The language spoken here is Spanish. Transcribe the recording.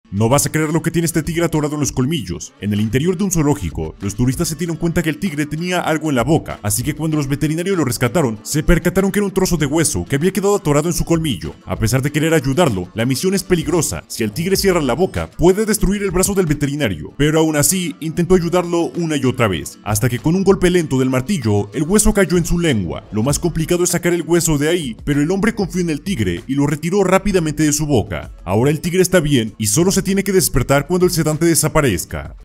No vas a creer lo que tiene este tigre atorado en los colmillos. En el interior de un zoológico, los turistas se dieron cuenta que el tigre tenía algo en la boca, así que cuando los veterinarios lo rescataron, se percataron que era un trozo de hueso que había quedado atorado en su colmillo. A pesar de querer ayudarlo, la misión es peligrosa. Si el tigre cierra la boca, puede destruir el brazo del veterinario, pero aún así intentó ayudarlo una y otra vez, hasta que con un golpe lento del martillo, el hueso cayó en su lengua. Lo más complicado es sacar el hueso de ahí, pero el hombre confió en el tigre y lo retiró rápidamente de su boca. Ahora el tigre está bien y solo se tiene que despertar cuando el sedante desaparezca.